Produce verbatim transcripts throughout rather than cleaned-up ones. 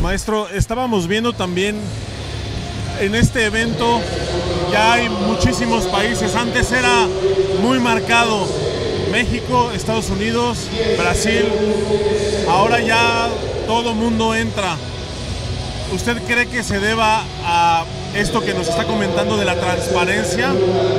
Maestro, estábamos viendo también en este evento, ya hay muchísimos países. Antes era muy marcado México, Estados Unidos, Brasil. Ahora ya todo mundo entra. ¿Usted cree que se deba a esto que nos está comentando de la transparencia?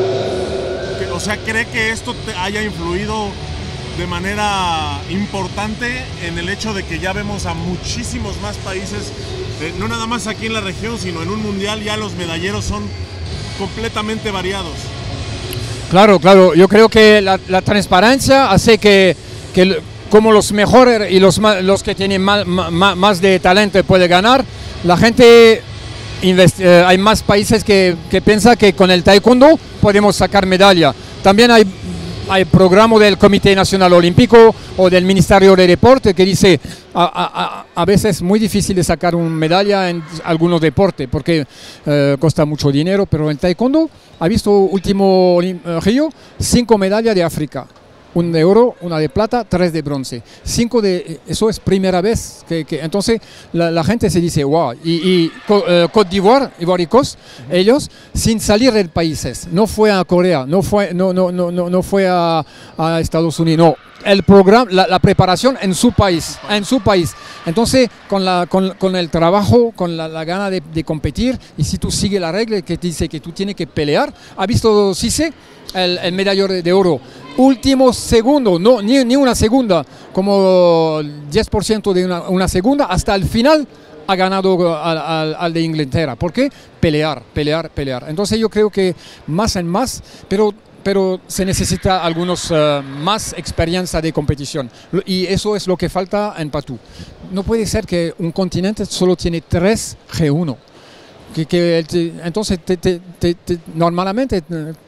O sea, ¿cree que esto te haya influido de manera importante en el hecho de que ya vemos a muchísimos más países, eh, no nada más aquí en la región, sino en un mundial ya los medalleros son completamente variados? Claro, claro. Yo creo que la, la transparencia hace que, que como los mejores y los, los que tienen más, más, más de talento pueden ganar, la gente, eh, hay más países que, que piensan que con el taekwondo podemos sacar medalla. También hay Hay programa del Comité Nacional Olímpico o del Ministerio de Deporte que dice a, a, a veces es muy difícil de sacar una medalla en algunos deportes porque eh, cuesta mucho dinero, pero en taekwondo ha visto último Río cinco medallas de África, una de oro, una de plata, tres de bronce, cinco de, eso es primera vez que, que entonces la, la gente se dice wow. Y, y uh, Côte d'Ivoire, Ivory Coast, uh-huh. ellos sin salir del país, no fue a Corea, no fue, no, no, no, no, no fue a, a Estados Unidos, no. El programa, la, la preparación en su país, en su país. Entonces, con, la, con, con el trabajo, con la, la gana de, de competir, y si tú sigues la regla que dice que tú tienes que pelear, ¿ha visto Cisse, el, el medallero de, de oro? Último segundo, no, ni, ni una segunda, como diez por ciento de una, una segunda, hasta el final ha ganado al, al, al de Inglaterra. ¿Por qué? Pelear, pelear, pelear. Entonces yo creo que más en más, pero... pero se necesita algunos uh, más experiencia de competición y eso es lo que falta en Patou. No puede ser que un continente solo tiene tres G uno, que, que te, entonces te, te, te, te, normalmente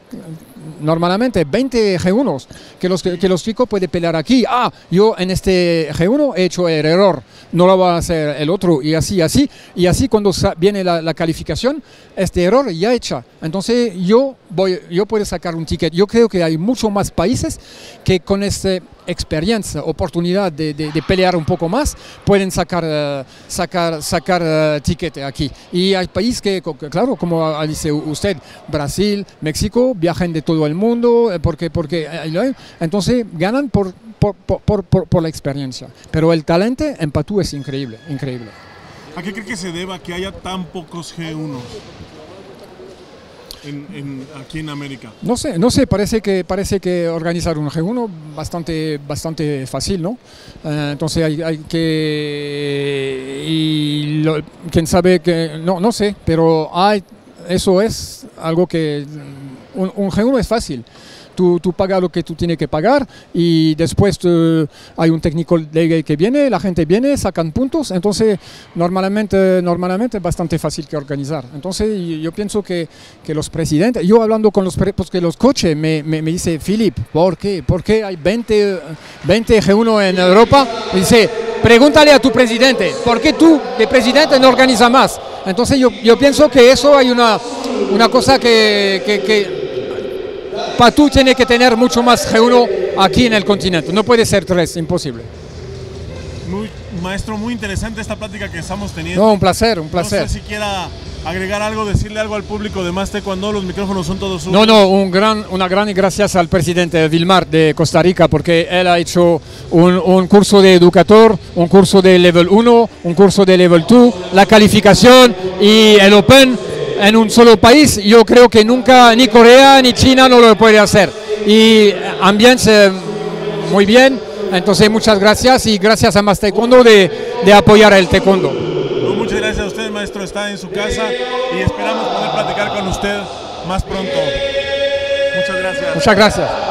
normalmente veinte G unos que los, que los chicos pueden pelear aquí. Ah, yo en este G uno he hecho el error, no lo va a hacer el otro, y así, así, y así cuando viene la, la calificación, este error ya hecha. Entonces yo, voy, yo puedo sacar un ticket. Yo creo que hay muchos más países que con esta experiencia, oportunidad de, de, de pelear un poco más, pueden sacar, uh, sacar, sacar uh, ticket aquí. Y hay países que, claro, como dice usted, Brasil, México, viajan de todo el mundo, porque, porque entonces ganan por, por, por, por, por la experiencia. Pero el talento en Patou es increíble, increíble. ¿A qué cree que se deba que haya tan pocos G uno en, en, aquí en América? No sé, no sé, parece que, parece que organizar un G uno bastante, bastante fácil, ¿no? Uh, entonces hay, hay que... y lo, quién sabe que... No, no sé, pero hay, eso es algo que... Un, un G uno es fácil. Tú, tú pagas lo que tú tienes que pagar y después tú, hay un técnico de que viene, la gente viene, sacan puntos, entonces normalmente, normalmente es bastante fácil que organizar. Entonces yo pienso que, que los presidentes, yo hablando con los, porque los coaches me, me, me dice, Philip, ¿por qué? ¿Por qué hay veinte, veinte G uno en Europa? Me dice, pregúntale a tu presidente, ¿por qué tú de presidente no organizas más? Entonces yo, yo pienso que eso hay una, una cosa que... que, que Patou tiene que tener mucho más G uno aquí en el continente, no puede ser tres, imposible. Muy, maestro, muy interesante esta plática que estamos teniendo. No, un placer, un placer. No sé si quiera agregar algo, decirle algo al público de Más Taekwondo, los micrófonos son todos suyos. No, no, un gran, una gran gracias al presidente Vilmar de Costa Rica, porque él ha hecho un, un curso de educador, un curso de level uno, un curso de level dos, la calificación y el Open en un solo país. Yo creo que nunca ni Corea ni China no lo puede hacer. Y ambiente muy bien, entonces muchas gracias y gracias a Más Taekwondo de, de apoyar el taekwondo. No, muchas gracias a usted, maestro, está en su casa y esperamos poder platicar con usted más pronto. Muchas gracias. Muchas gracias.